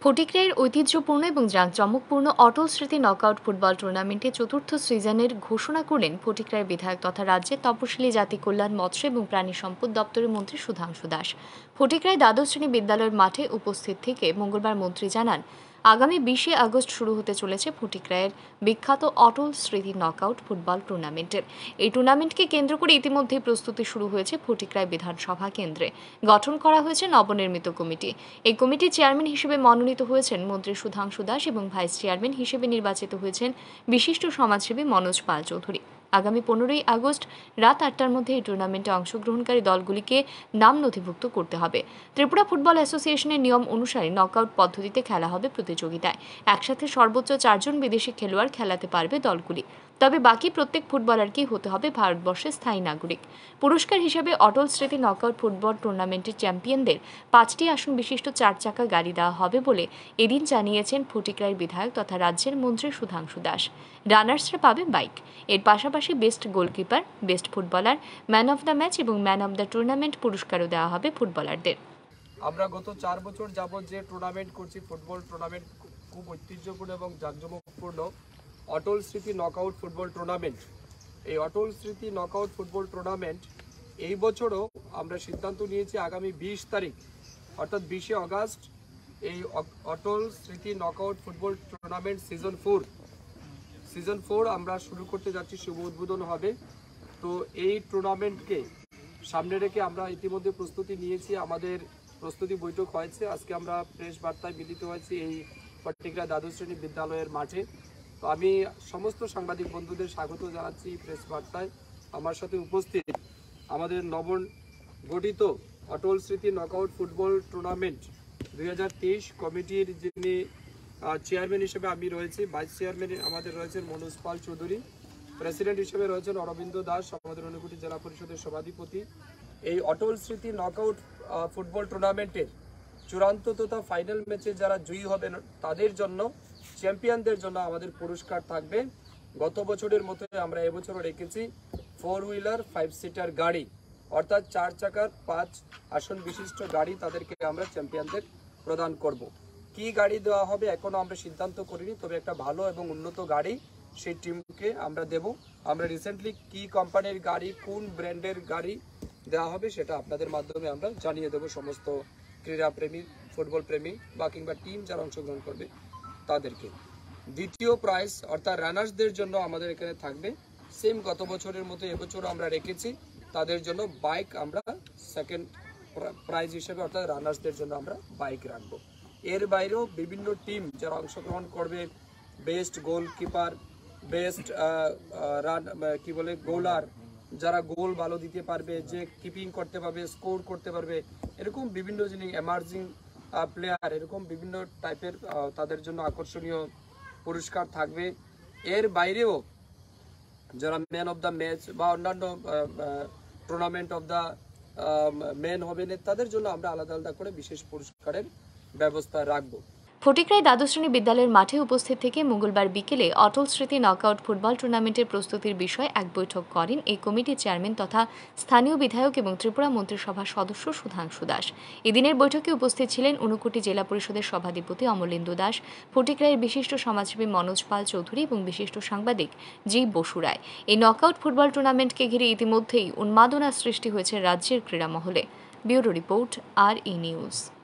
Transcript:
ফটিকরাইয়ের ঐতিহ্যপূর্ণ এবং জাঁকজমকপূর্ণ অটল স্মৃতি নকআউট ফুটবল টুর্নামেন্টে চতুর্থ সিজনের ঘোষণা করলেন ফটিকরাই বিধায়ক তথা রাজ্যের তপশিলি জাতি কল্যাণ মৎস্য এবং প্রাণী সম্পদ দপ্তরের মন্ত্রী সুধাংশু দাস। ফটিকরাই দ্বাদশ শ্রেণী বিদ্যালয়ের মাঠে উপস্থিত থেকে মঙ্গলবার মন্ত্রী জানান, আগামী 20শে আগস্ট শুরু হতে চলেছে ফটিকরাইয়ের বিখ্যাত অটল স্মৃতি নকআউট ফুটবল টুর্নামেন্টের। এই টুর্নামেন্টকে কেন্দ্র করে ইতিমধ্যেই প্রস্তুতি শুরু হয়েছে ফটিকরাই বিধানসভা কেন্দ্রে। গঠন করা হয়েছে নবনির্মিত কমিটি। এই কমিটির চেয়ারম্যান হিসেবে মনোনীত হয়েছেন মন্ত্রী সুধাংশু দাস এবং ভাইস চেয়ারম্যান হিসেবে নির্বাচিত হয়েছেন বিশিষ্ট সমাজসেবী মনোজ পাল চৌধুরী। আগামী 15ই আগস্ট রাত 8টার মধ্যে এই টুর্নামেন্টে অংশগ্রহণকারী দলগুলিকে নাম নথিভুক্ত করতে হবে। ত্রিপুরা ফুটবল অ্যাসোসিয়েশনের নিয়ম অনুসারে নকআউট পদ্ধতিতে খেলা হবে প্রতিযোগিতায়। একসাথে সর্বোচ্চ 4 জন বিদেশি খেলোয়াড় খেলাতে পারবে দলগুলি। তবে বাকি প্রত্যেক ফুটবলারকেই হতে হবে ভারতবর্ষের স্থায়ী নাগরিক। পুরস্কার হিসেবে অটল স্মৃতি নকআউট ফুটবল টুর্নামেন্টের চ্যাম্পিয়নদের 5টি আসন বিশিষ্ট 4 চাকা গাড়ি দেওয়া হবে বলে এদিন জানিয়েছেন ফটিকরাইয়ের বিধায়ক তথা রাজ্যের মন্ত্রী সুধাংশু দাস। রানার্সরা পাবে বাইক। এর পাশাপাশি best goalkeeper, best footballer, man of the match এবং ম্যান অফ দ্য টুর্নামেন্ট পুরস্কারও দেওয়া হবে ফুটবলারদের। আমরা গত 4 বছর যাবত যে টুর্নামেন্ট করছি, ফুটবল টুর্নামেন্ট খুব ঐতিহ্যপূর্ণ এবং জাঁকজমকপূর্ণ অটল স্মৃতি নকআউট ফুটবল টুর্নামেন্ট। এই অটল স্মৃতি নকআউট ফুটবল টুর্নামেন্ট এই বছরও আমরা সিদ্ধান্ত নিয়েছি আগামী 20 তারিখ অর্থাৎ 20শে আগস্ট এই অটল স্মৃতি নকআউট ফুটবল টুর্নামেন্ট সিজন 4 আমরা শুরু করতে যাচ্ছি। শুভ উদ্বোধন হবে। তো এই টুর্নামেন্টকে সামনে রেখে আমরা ইতিমধ্যে প্রস্তুতি নিয়েছি। আমাদের প্রস্তুতি বৈঠক হয়েছে। আজকে আমরা প্রেস বার্তায় মিলিত হয়েছি এই ফটিকরাই দ্বাদশ শ্রেণী বিদ্যালয়ের মাঠে। তো আমি সমস্ত সাংবাদিক বন্ধুদের স্বাগত জানাচ্ছি প্রেস বার্তায়। আমার সাথে উপস্থিত আমাদের নবগঠিত অটল স্মৃতি নকআউট ফুটবল টুর্নামেন্ট 2023 কমিটির যিনি চেয়ারম্যান হিসেবে আমি রয়েছি, ভাইস চেয়ারম্যান আমাদের রয়েছেন মনোজ পাল চৌধুরী, প্রেসিডেন্ট হিসেবে রয়েছেন অরবিন্দ দাস, আমাদের ঊনকোটি জেলা পরিষদের সভাধিপতি। এই অটল স্মৃতি নকআউট ফুটবল টুর্নামেন্টের চূড়ান্ত তথা ফাইনাল ম্যাচে যারা জয়ী হবেন তাদের জন্য, চ্যাম্পিয়নদের জন্য আমাদের পুরস্কার থাকবে। গত বছরের মতো আমরা এবছরও রেখেছি 4 হুইলার 5 সিটার গাড়ি, অর্থাৎ 4 চাকার 5 আসন বিশিষ্ট গাড়ি তাদেরকে আমরা চ্যাম্পিয়নদের প্রদান করব। কি গাড়ি দেওয়া হবে এখনো আমরা সিদ্ধান্ত করিনি, তবে একটা ভালো এবং উন্নত গাড়ি সেই টিমকে আমরা দেব। আমরা রিসেন্টলি কি কোম্পানির গাড়ি, কোন ব্র্যান্ডের গাড়ি দেওয়া হবে সেটা আপনাদের মাধ্যমে আমরা জানিয়ে দেব সমস্ত ক্রীড়াপ্রেমী, ফুটবল প্রেমী বা কিংবা টিম যারা অংশগ্রহণ করবে তাদেরকে। দ্বিতীয় প্রাইজ অর্থাৎ রানার্সদের জন্য আমাদের এখানে থাকবে সেম গত বছরের মতো এবছর আমরা রেখেছি। তাদের জন্য বাইক আমরা সেকেন্ড প্রাইজ হিসেবে অর্থাৎ রানার্সদের জন্য আমরা বাইক রাখবো। এর বাইরেও বিভিন্ন টিম যারা অংশগ্রহণ করবে, বেস্ট গোলকিপার, বেস্ট গোলার, যারা গোল ভালো দিতে পারবে, যে কিপিং করতে পারবে, স্কোর করতে পারবে, এরকম বিভিন্ন জিনিস, এমার্জিং প্লেয়ার, এরকম বিভিন্ন টাইপের তাদের জন্য আকর্ষণীয় পুরস্কার থাকবে। এর বাইরেও যারা ম্যান অফ দ্য ম্যাচ বা অন্যান্য টুর্নামেন্ট অফ দ্য ম্যান হবেন তাদের জন্য আমরা আলাদা আলাদা করে বিশেষ পুরস্কারের ব্যবস্থা রাখবো। ফটিকরাই দ্বাদশ শ্রেণী বিদ্যালয়ের মাঠে উপস্থিত থেকে মঙ্গলবার বিকেলে অটল স্মৃতি নকআউট ফুটবল টুর্নামেন্টের প্রস্তুতির বিষয়ে এক বৈঠক করেন এই কমিটির চেয়ারম্যান তথা স্থানীয় বিধায়ক এবং ত্রিপুরা মন্ত্রিসভার সদস্য সুধাংশু দাস। এদিনের বৈঠকে উপস্থিত ছিলেন ঊনকোটি জেলা পরিষদের সভাধিপতি অমলেন্দু দাস, ফটিকরাইয়ের বিশিষ্ট সমাজসেবী মনোজ পাল চৌধুরী এবং বিশিষ্ট সাংবাদিক জি বসুরায়। এই নকআউট ফুটবল টুর্নামেন্টকে ঘিরে ইতিমধ্যেই উন্মাদনা সৃষ্টি হয়েছে রাজ্যের ক্রীড়া মহলে। Bureau report, RE news.